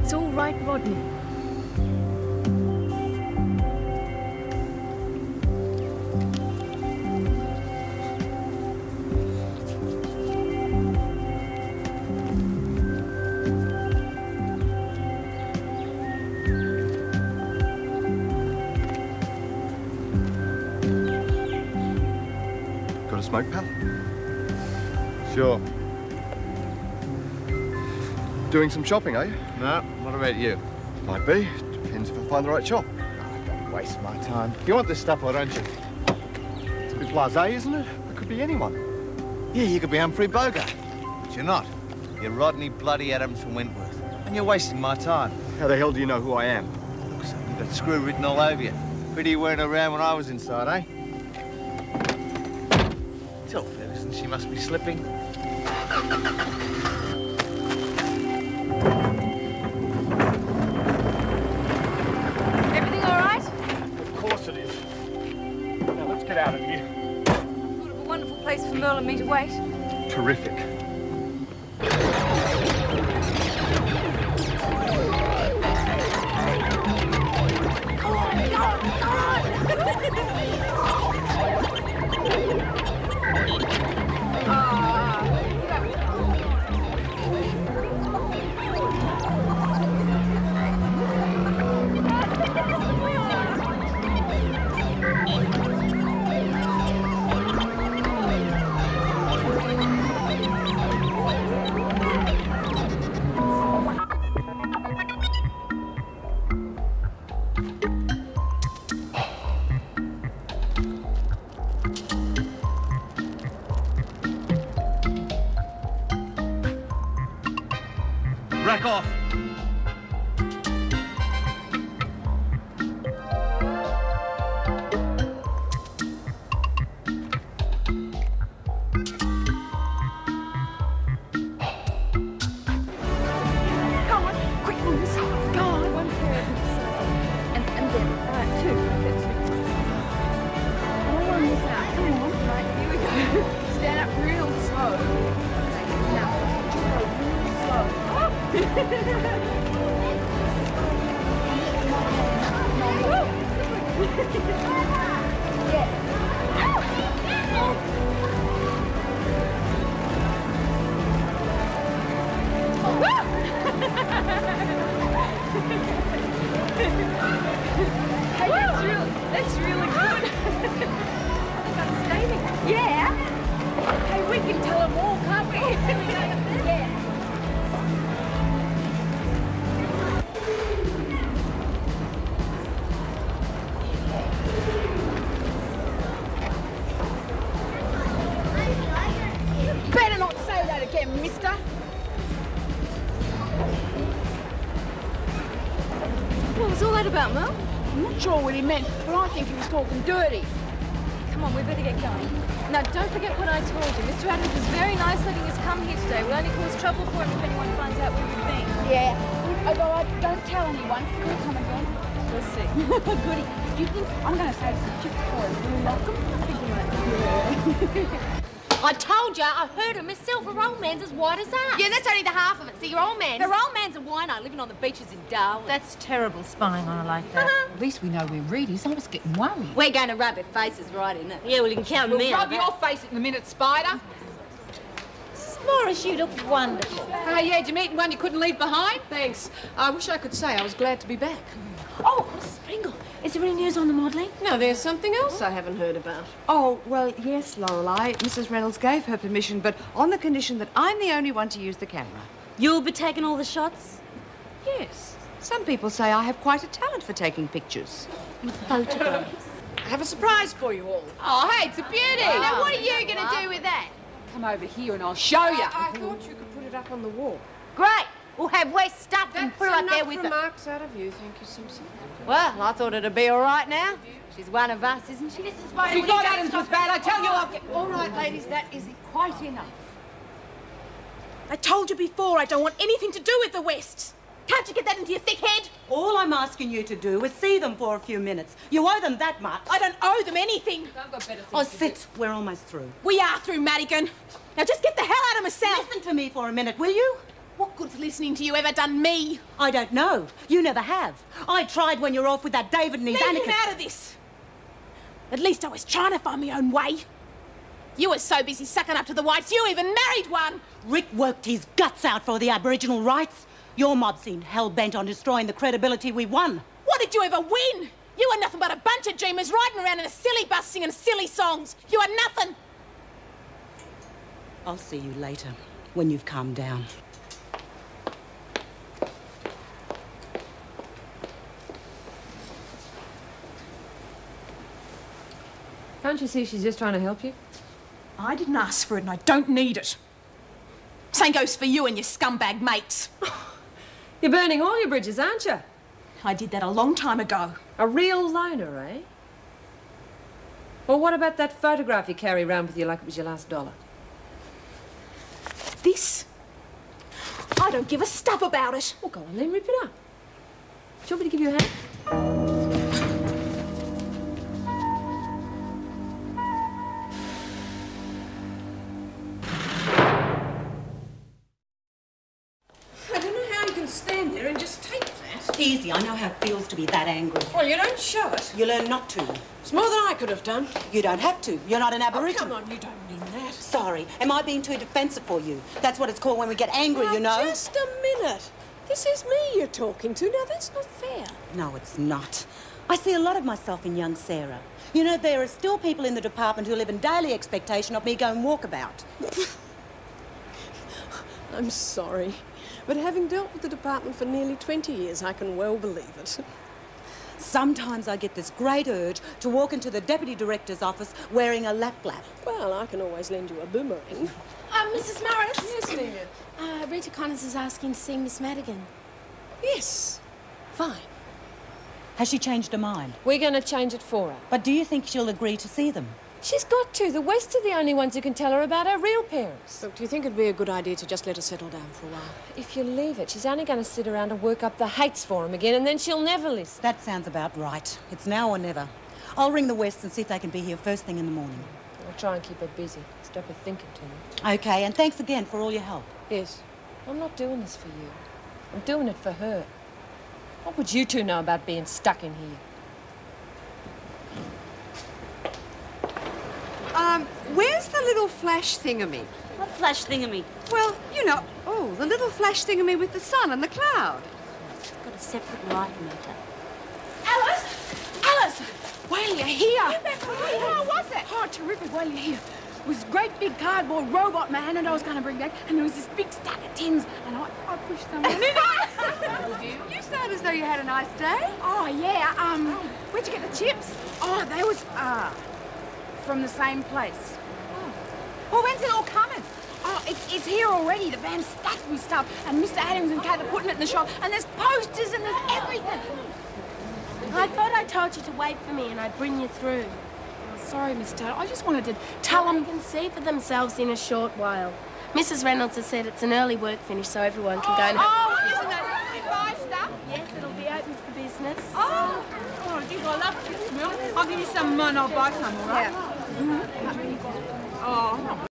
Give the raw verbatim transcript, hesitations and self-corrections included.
It's all right, Rodney. Got a smoke, pal? Sure. Doing some shopping, are you? No, what about you? Might be. Depends if I find the right shop. Oh, don't waste my time. You want this stuff, or don't you? It's a bit blasé, isn't it? It could be anyone. Yeah, you could be Humphrey Bogart. But you're not. You're Rodney Bloody Adams from Wentworth. And you're wasting my time. How the hell do you know who I am? Looks like you've got screw written all over you. Pity you weren't around when I was inside, eh? Tell Ferguson she must be slipping. Everything all right? Of course it is. Now, let's get out of here. Sort of a wonderful place for Merle and me to wait. Terrific. Rack off! About Mel? I'm not sure what he meant, but I think he was talking dirty. Come on, we better get going. Now, don't forget what I told you. Mister Adams was very nice letting us come here today. We'll only cause trouble for him if anyone finds out where we've been. Yeah, although I don't tell anyone. He'll come again. We'll see. Goody. Do you think I'm going to save some chips for him? Will you like them? I think you might. Yeah. I told you, I heard her myself. Her old man's as white as that. Yeah, that's only the half of it. See, your old man. Her old man's a wino living on the beaches in Darwin. That's terrible, spying on her like that. Uh-huh. At least we know we're Reedies. I was getting worried. We're going to rub our faces right in it. Yeah, well, you can count We'll me out. rub your face in a minute, Spider. Missus Morris, you look wonderful. Ah, uh, yeah, did you meet one you couldn't leave behind? Thanks. I wish I could say I was glad to be back. Oh, Missus Pringle, is there any news on the modelling? No, there's something else I haven't heard about. Oh, well, yes, Lorelei. Missus Reynolds gave her permission, but on the condition that I'm the only one to use the camera. You'll be taking all the shots? Yes. Some people say I have quite a talent for taking pictures. With photographs? I have a surprise for you all. Oh, hey, it's a beauty. Oh, now, what are you going to do with that? Come over here and I'll show you. I, I thought you could put it up on the wall. Great. We'll have waste stuff and put it up there with the it. remarks out of you, thank you, Simpson. Well, I thought it'd be all right now. She's one of us, isn't she? Missus Spider, She thought Adams was bad. I tell you, I'll get... All right, ladies, that is quite enough. I told you before I don't want anything to do with the Wests. Can't you get that into your thick head? All I'm asking you to do is see them for a few minutes. You owe them that much. I don't owe them anything. I've got better things Oh, to sit. We're almost through. We are through, Madigan. Now just get the hell out of myself. Listen to me for a minute, will you? What good's listening to you ever done me? I don't know. You never have. I tried when you were off with that David and his Leave Anakin. him out of this. At least I was trying to find my own way. You were so busy sucking up to the whites, you even married one. Rick worked his guts out for the Aboriginal rights. Your mob seemed hell-bent on destroying the credibility we won. What did you ever win? You were nothing but a bunch of dreamers riding around in a silly bus singing silly songs. You were nothing. I'll see you later, when you've calmed down. Can't you see she's just trying to help you? I didn't ask for it and I don't need it. Same goes for you and your scumbag mates. You're burning all your bridges, aren't you? I did that a long time ago. A real loner, eh? Well, what about that photograph you carry around with you like it was your last dollar? This? I don't give a stuff about it. Well, go on then, rip it up. Do you want me to give you a hand? I don't know how you can stand there and just take that. Easy, I know how it feels to be that angry. Well, you don't show it. You learn not to. It's more than I could have done. You don't have to. You're not an Oh, Aboriginal. come on, you don't mean that. Sorry. Am I being too defensive for you? That's what it's called when we get angry, Now, you know? just a minute. This is me you're talking to. Now, that's not fair. No, it's not. I see a lot of myself in young Sarah. You know, there are still people in the department who live in daily expectation of me going walkabout. I'm sorry. But having dealt with the department for nearly twenty years, I can well believe it. Sometimes I get this great urge to walk into the deputy director's office wearing a lap flap. Well, I can always lend you a boomerang. Uh, Missus Morris? Yes, Nina. Uh, Rita Connors is asking to see Miss Madigan. Yes. Fine. Has she changed her mind? We're going to change it for her. But do you think she'll agree to see them? She's got to. The West are the only ones who can tell her about her real parents. Look, do you think it'd be a good idea to just let her settle down for a while? If you leave it, she's only going to sit around and work up the hates for him again, and then she'll never listen. That sounds about right. It's now or never. I'll ring the West and see if they can be here first thing in the morning. I'll try and keep her busy. Stop her thinking too much. Okay, and thanks again for all your help. Yes. I'm not doing this for you. I'm doing it for her. What would you two know about being stuck in here? Um, where's the little flash thingamy? What flash thingamy? Well, you know, oh, the little flash thingamy with the sun and the cloud. It's got a separate light meter. Alice! Alice! While you're here! How was it? Oh, terrific while you're here. It was a great big cardboard robot man and I was going to bring back, and there was this big stack of tins, and I, I pushed someone in it. You sound as though you had a nice day. Oh, yeah. Um, where'd you get the chips? Oh, they was, uh, from the same place. Oh. Well, when's it all coming? Oh, it's, it's here already. The van's stacked with stuff, and Mister Adams and Kat are putting it in the shop, and there's posters and there's everything. I thought I told you to wait for me and I'd bring you through. Oh, sorry, Miss Taylor. I just wanted to tell them. They can see for themselves in a short while. Missus Reynolds has said it's an early work finish so everyone can go and have... Oh, isn't that you buy stuff? Yes, it'll be open for business. Oh, oh, geez, I love chips milk. I'll give you some and I'll buy some, all right? Yeah. Mm-hmm. Oh.